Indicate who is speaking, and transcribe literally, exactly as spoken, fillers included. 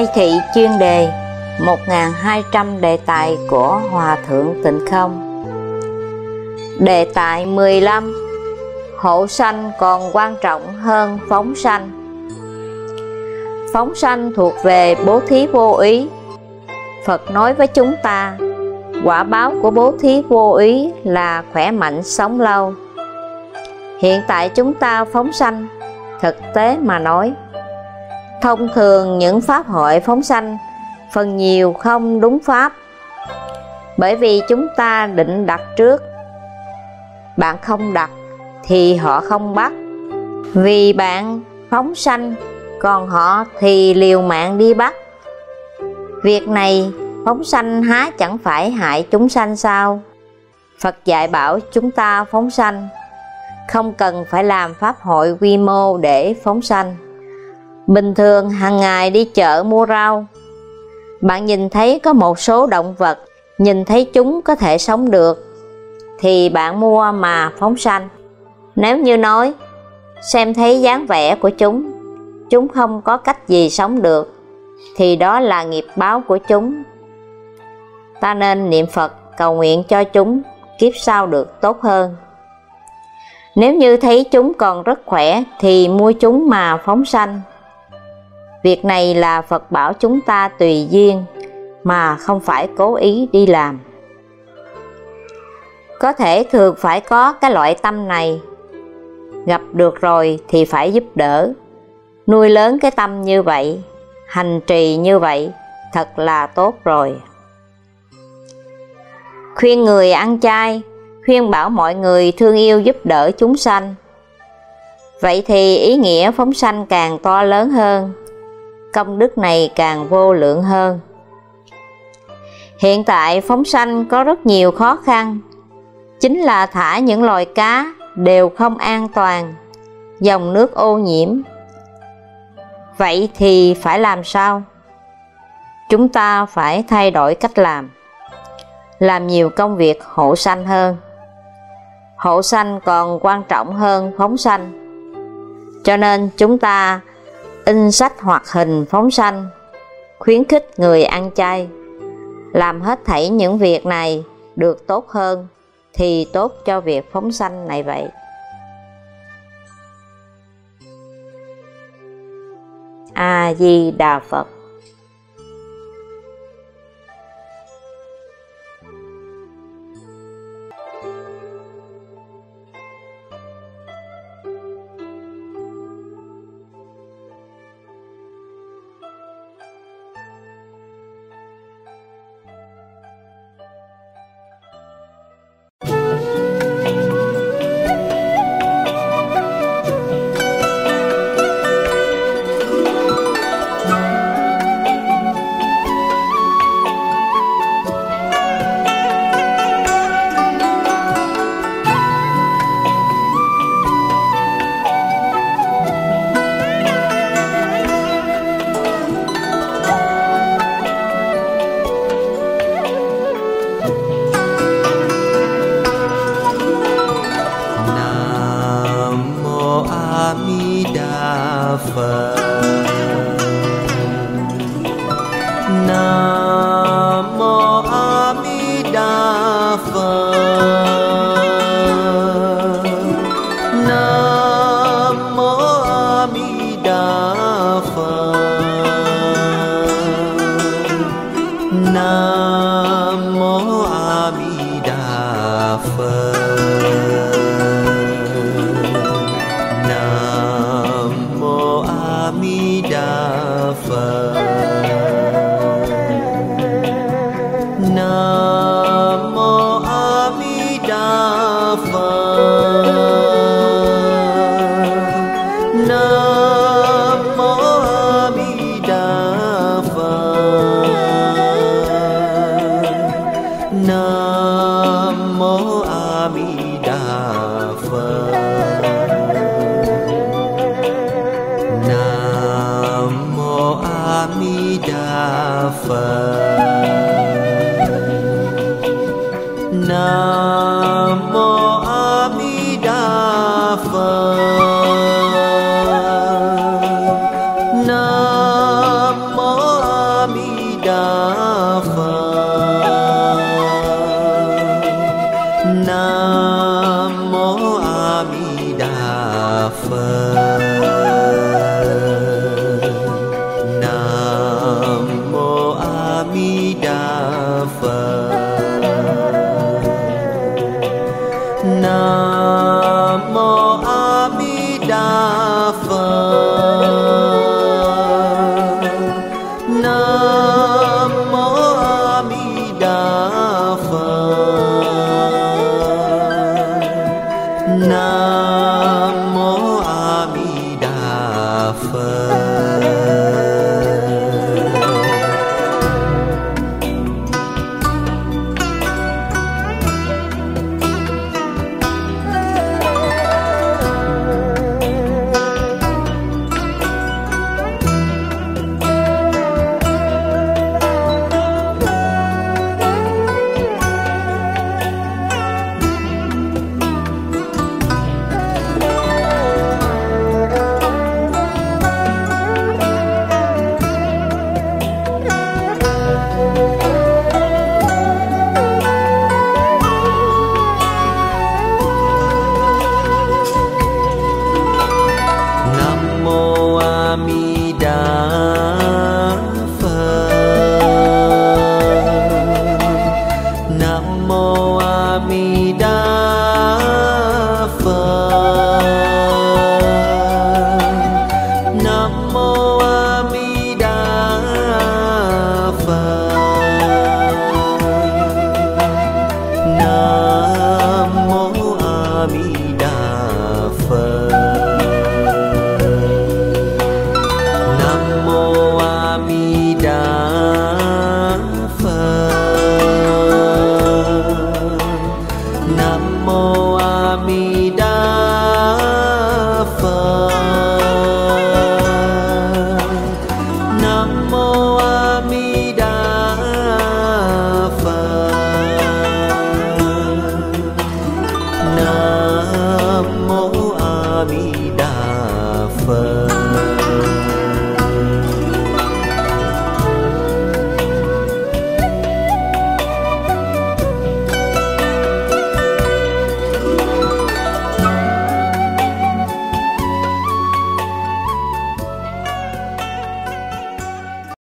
Speaker 1: Khai thị chuyên đề một nghìn hai trăm đề tài của Hòa Thượng Tịnh Không. Đề tài mười lăm. Hộ sanh còn quan trọng hơn phóng sanh. Phóng sanh thuộc về bố thí vô ý. Phật nói với chúng ta, quả báo của bố thí vô ý là khỏe mạnh sống lâu. Hiện tại chúng ta phóng sanh, thực tế mà nói, thông thường những pháp hội phóng sanh phần nhiều không đúng pháp, bởi vì chúng ta định đặt trước. Bạn không đặt thì họ không bắt, vì bạn phóng sanh, còn họ thì liều mạng đi bắt. Việc này phóng sanh há chẳng phải hại chúng sanh sao? Phật dạy bảo chúng ta phóng sanh, không cần phải làm pháp hội quy mô để phóng sanh. Bình thường hàng ngày đi chợ mua rau, bạn nhìn thấy có một số động vật, nhìn thấy chúng có thể sống được, thì bạn mua mà phóng sanh. Nếu như nói, xem thấy dáng vẻ của chúng, chúng không có cách gì sống được, thì đó là nghiệp báo của chúng. Ta nên niệm Phật cầu nguyện cho chúng kiếp sau được tốt hơn. Nếu như thấy chúng còn rất khỏe thì mua chúng mà phóng sanh. Việc này là Phật bảo chúng ta tùy duyên, mà không phải cố ý đi làm. Có thể thường phải có cái loại tâm này, gặp được rồi thì phải giúp đỡ. Nuôi lớn cái tâm như vậy, hành trì như vậy, thật là tốt rồi. Khuyên người ăn chay, khuyên bảo mọi người thương yêu giúp đỡ chúng sanh. Vậy thì ý nghĩa phóng sanh càng to lớn hơn, công đức này càng vô lượng hơn. Hiện tại phóng sanh có rất nhiều khó khăn, chính là thả những loài cá đều không an toàn, dòng nước ô nhiễm. Vậy thì phải làm sao? Chúng ta phải thay đổi cách làm, làm nhiều công việc hộ sanh hơn. Hộ sanh còn quan trọng hơn phóng sanh, cho nên chúng ta in sách hoạt hình phóng sanh, khuyến khích người ăn chay. Làm hết thảy những việc này được tốt hơn thì tốt cho việc phóng sanh này vậy. A Di Đà Phật.
Speaker 2: Nam mô A Di Đà Phật. Phật. Nam mô